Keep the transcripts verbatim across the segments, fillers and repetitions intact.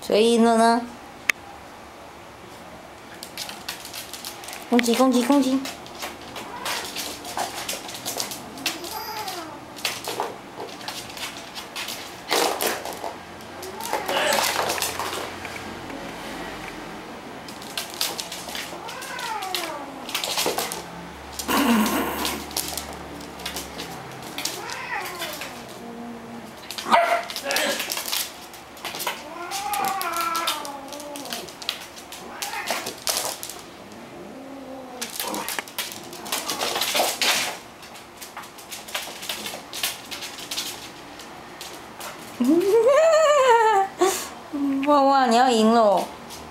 谁赢了呢？攻击攻击攻击！哇哇，你要赢喽！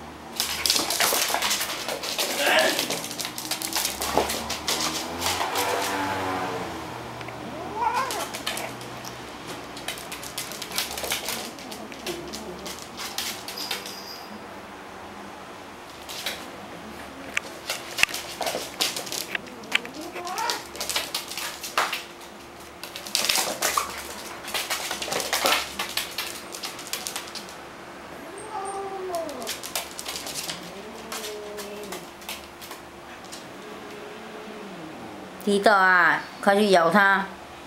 迪豆啊，快去咬它！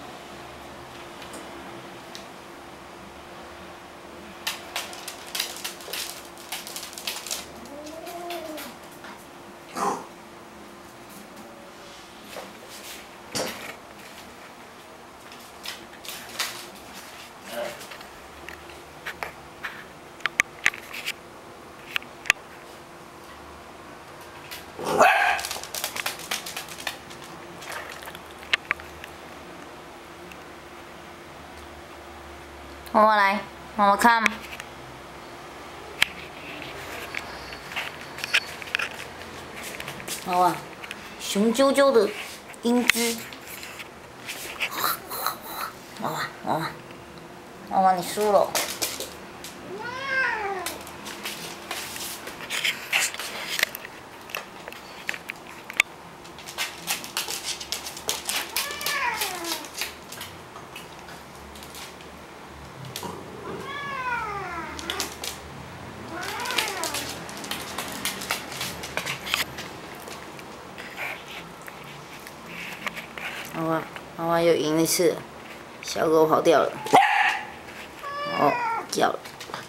妈妈来，妈妈看。妈妈，雄赳赳的英姿。妈妈，妈妈，妈妈，你输了。妈妈，妈妈又赢一次，小狗跑掉了。哦，叫了。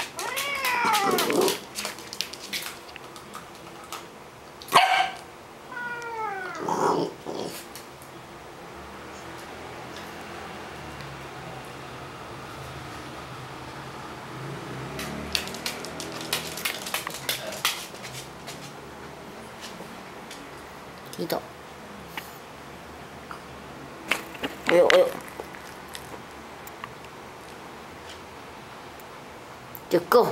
踢到。哎呦哎呦，就够，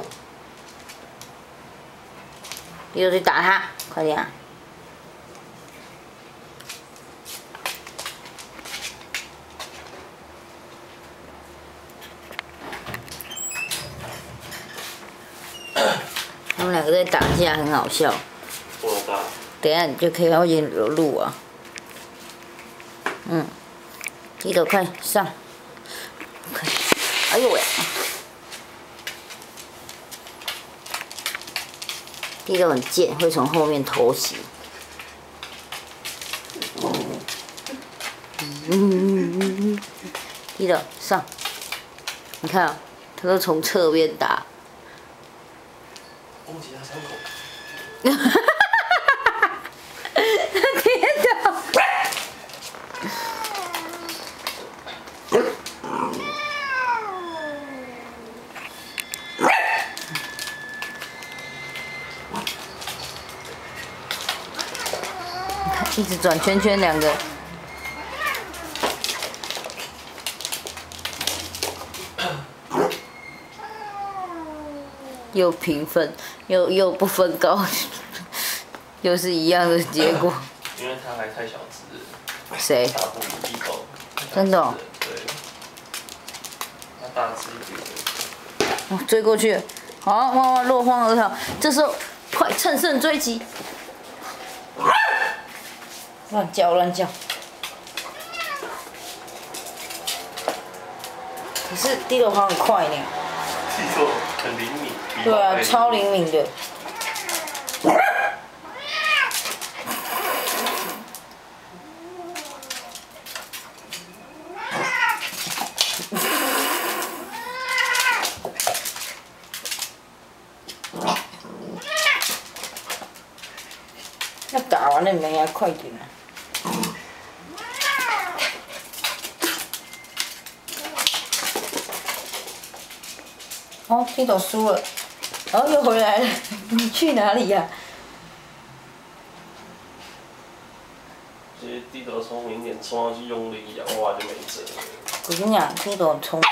又去打他，快点、啊！他们两个在打架，很好笑。等一下你就可以后面有录啊。嗯。迪豆快上！快！哎呦喂！迪豆很贱，会从后面偷袭。嗯嗯嗯嗯，迪豆上！你看啊，他都从侧边打。 攻击他伤口。 跌倒！一直转圈圈，两个。又平分，又又不分高，又是一样的结果。 因为他还太小只了。 谁？ 打不赢迪豆。 真的哦。 对。他大只一点。 哦，追过去，好，哇哇，落荒而逃。这时候，快乘胜追击！乱叫乱叫。可是迪豆跑很快呢。 记错。 很灵敏。 对啊，超灵敏的。要打完了没啊？快点啊！哦，地斗输了，哦，又回来了。你去哪里呀、啊？ 其实地斗聪明点，冲上去用力一摇，哇就没辙了。 我跟你讲，地斗很聪明。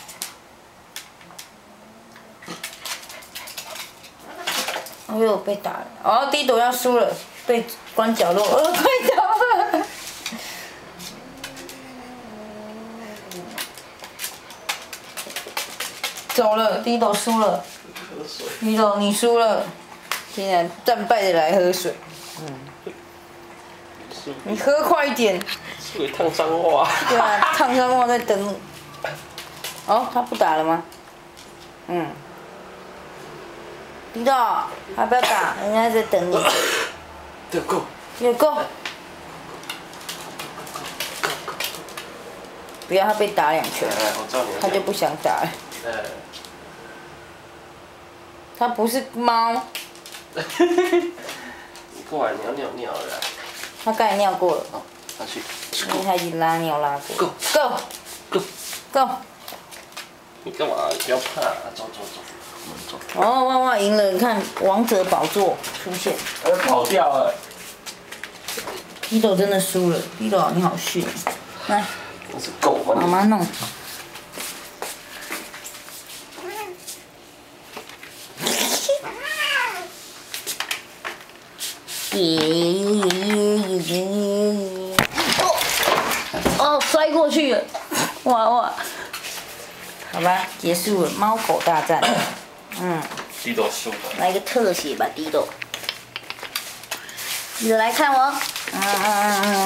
哎呦，被打了！哦，地斗要输了，被关角落。呃，快走啊！走了，地斗输了。 喝水。 地斗，你输了。竟然战败的来喝水。嗯。你喝快一点。 输给烫伤袜。 对啊，烫伤袜在等你。哦，他不打了吗？嗯。地斗，还不要打，人家在等你。 对，够。 有够。不要他被打两拳，他就不想打了。他不是猫。 你过来，你要尿尿了。 他刚才尿过了。 好，拿去。 因为他已经拉尿拉过。 Go go go go。 你干嘛？不要怕，走走走。 哦，万万赢了！你看，王者宝座出现。 呃，跑掉了。 地斗真的输了，地斗你好逊。来。 你是狗吗？ 妈妈弄。哦，哦，摔过去了，哇哇！好吧，结束了，猫狗大战。嗯。 地斗输了。 来个特写吧，地斗。你来看我。嗯嗯嗯嗯。